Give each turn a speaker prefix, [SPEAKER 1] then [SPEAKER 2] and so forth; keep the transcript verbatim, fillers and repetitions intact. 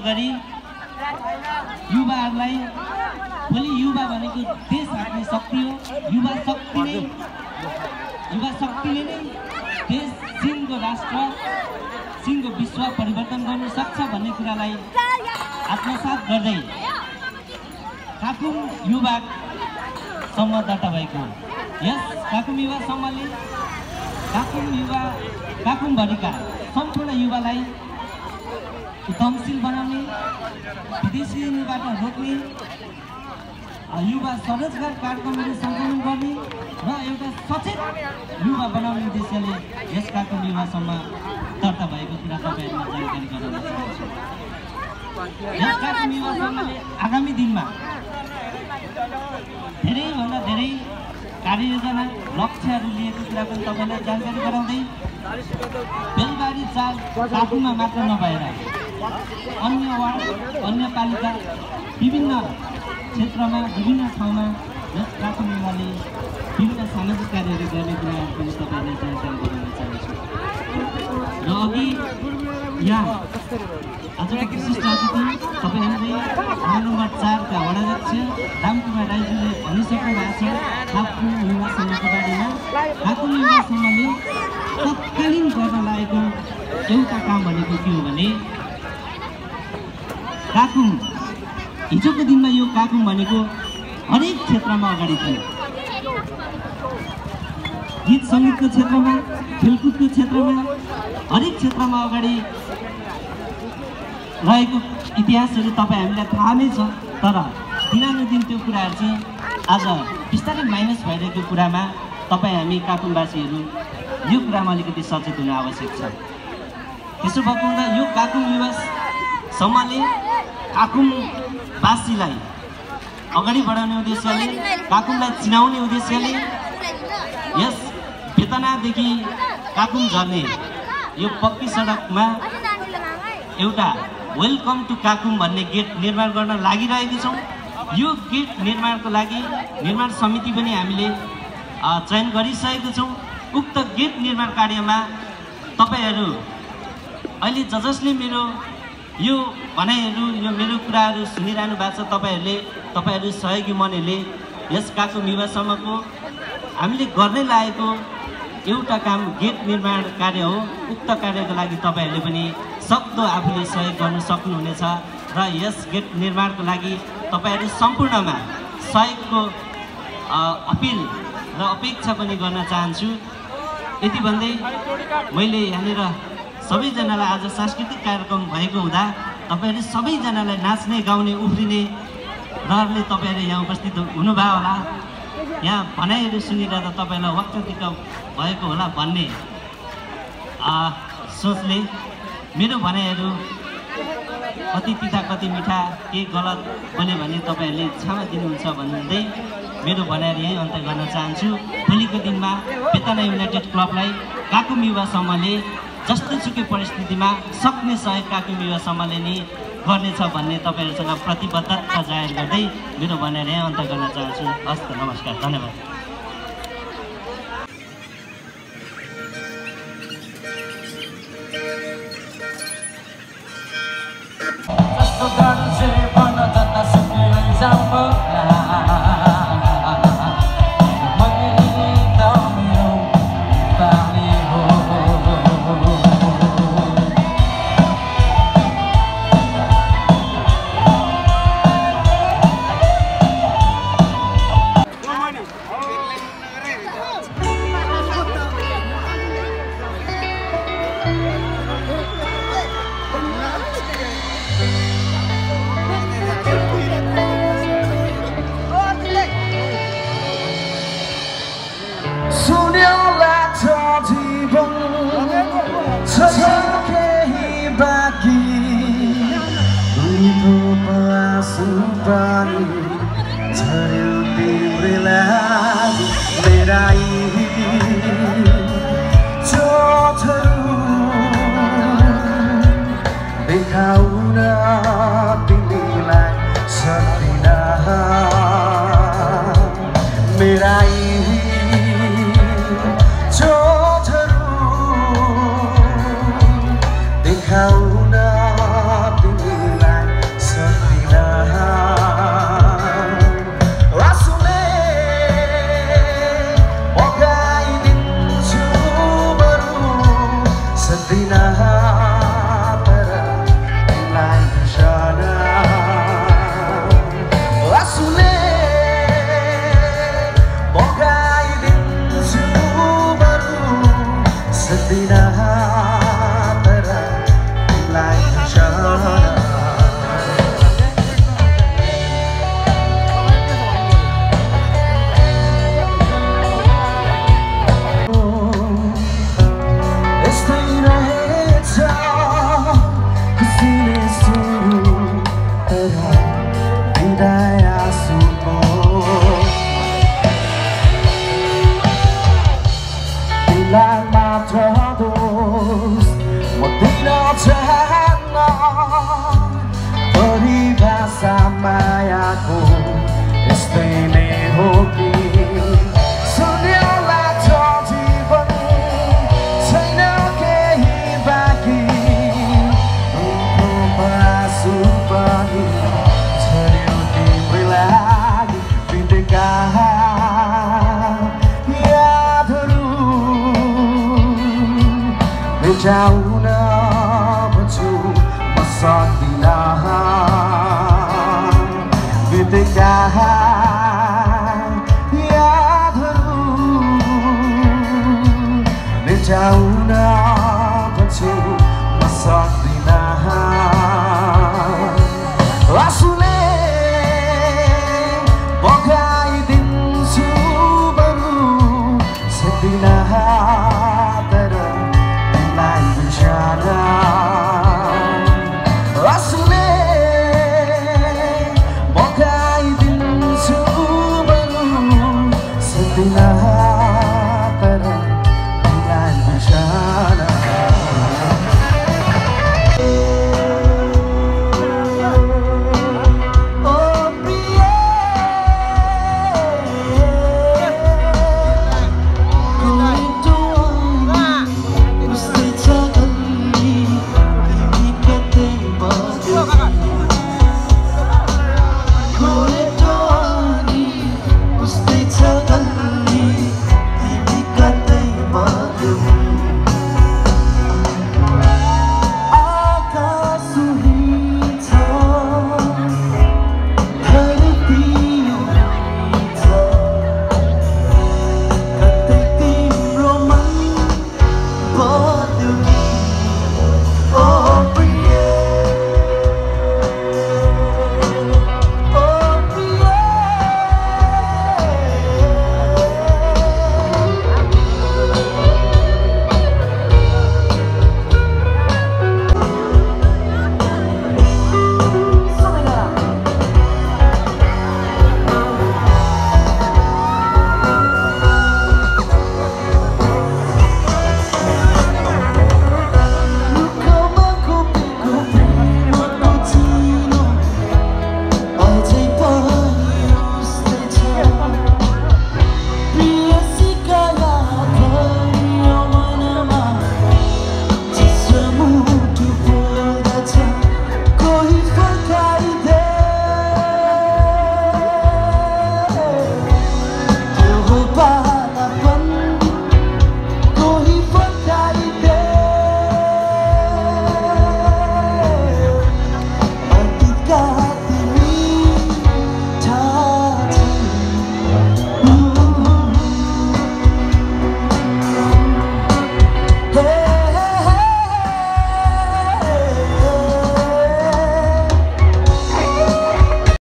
[SPEAKER 1] गरी युवाहरूलाई भोलि युवा भनेको देश हाँक्ने शक्ति हो। युवा शक्ति नै युवा शक्तिले नै देश सिंहको राष्ट्र सिंहको विश्व परिवर्तन गर्न सक्छ भन्ने कुरालाई आत्मसात गर्दै काकुम युवा समूह दर्ता भएको यस काकुम युवा समूहले काकुम युवा काकुमभरिका सम्पूर्ण युवालाई उद्यमशील बनाउने, विदेशी ऋणबाट रोक्ने, युवा स्वरोजगार कार्यक्रमहरू सञ्चालन गर्ने र एउटा सचेत युवा बनाउने उद्देश्यले यस काकुम युवा समूह दर्ता भएको कुरा तपाईँहरूलाई जानकारी गराउन चाहन्छु। यस काकुम युवा समूहले आगामी दिनमा धेरैभन्दा धेरै कार्ययोजना लक्ष्यहरू लिएको कुरा पनि तपाईँलाई जानकारी गराउँदै बेलबारी चाल काकुममा मात्र नभएर अन्य वार्ड अन्य पालिका विभिन्न क्षेत्रमा विभिन्न ठाउँमा यस काकुम युवाले विभिन्न सामाजिक कार्यहरू गर्ने कुराहरू पनि तपाईँलाई जानकारी गराउन चाहन्छु। र अघि यहाँ आजको विशिष्ट अतिथि तपाईँहरूले वडा नम्बर चारका वडाध्यक्ष रामकुमार राईजीले भनिसक्नु भएको छ काकुम युवा समूहको बारेमा। काकुम युवा समूहले तत्कालीन गर्न लागेको एउटा काम भनेको के हो भने काकुम हिजोको दिनमा यो काकुम भनेको हरेक क्षेत्रमा अगाडि थियो। गीत सङ्गीतको क्षेत्रमा, खेलकुदको क्षेत्रमा, हरेक क्षेत्रमा अगाडि रहेको इतिहासहरू तपाईँ हामीलाई थाहा नै छ। तर दिनानुदिन त्यो कुराहरू चाहिँ आज बिस्तारै माइनस भइरहेको कुरामा तपाईँ हामी काकुमवासीहरू यो कुरामा अलिकति सचेत हुनु आवश्यक छ। त्यसो भएको हुँदा यो काकुम युवा समूहले काकुमवासीलाई अगाडि बढाउने उद्देश्यले, काकुमलाई चिनाउने उद्देश्यले यस बेतनादेखि काकुम झर्ने यो पक्की सडकमा एउटा वेलकम टु काकुम भन्ने गेट निर्माण गर्न लागिरहेका छौँ। यो गेट निर्माणको लागि निर्माण समिति पनि हामीले चयन गरिसकेको छौँ। उक्त गेट निर्माण कार्यमा तपाईँहरू अहिले ज जसले मेरो यो भनाइहरू यो मेरो कुराहरू सुनिरहनु भएको छ तपाईँहरूले तपाईँहरू सहयोगी मनहरूले यस काकुम युवा समूहको हामीले गर्नै लागेको एउटा काम गेट निर्माण कार्य हो। उक्त कार्यको लागि तपाईँहरूले पनि सक्दो आफूले सहयोग गर्न सक्नुहुनेछ र यस गेट निर्माणको लागि तपाईँहरू सम्पूर्णमा सहयोगको अपिल र अपेक्षा पनि गर्न चाहन्छु। यति भन्दै मैले यहाँनिर सबैजनालाई आज सांस्कृतिक कार्यक्रम भएको हुँदा तपाईँहरू सबैजनालाई नाच्ने गाउने उफ्रिने रहरले तपाईँहरू यहाँ उपस्थित हुनुभयो होला। यहाँ भनाइहरू सुनिरहँदा तपाईँलाई वाक्क भएको होला भन्ने सोचले मेरो भनाइहरू कति तिता कति मिठा के गलत बोल्यो भने तपाईँहरूले क्षमा दिनुहुन्छ भन्दै मेरो भनाइहरू यहीँ अन्त्य गर्न चाहन्छु। भोलिको दिनमा बेतना युनाइटेड क्लबलाई काकुम युवा समूहले जस्तो सुकै परिस्थितिमा सक्ने सहयोग काकुम युवा समूहले नै गर्नेछ भन्ने तपाईँहरूसँग प्रतिबद्धता जाहेर गर्दै मेरो भनाइहरू यहीँ अन्त्य गर्न चाहन्छु। हस्त नमस्कार, धन्यवाद।
[SPEAKER 2] Kau na pinilai बिर्साउन भन्छु म सक्दिनँ बितेका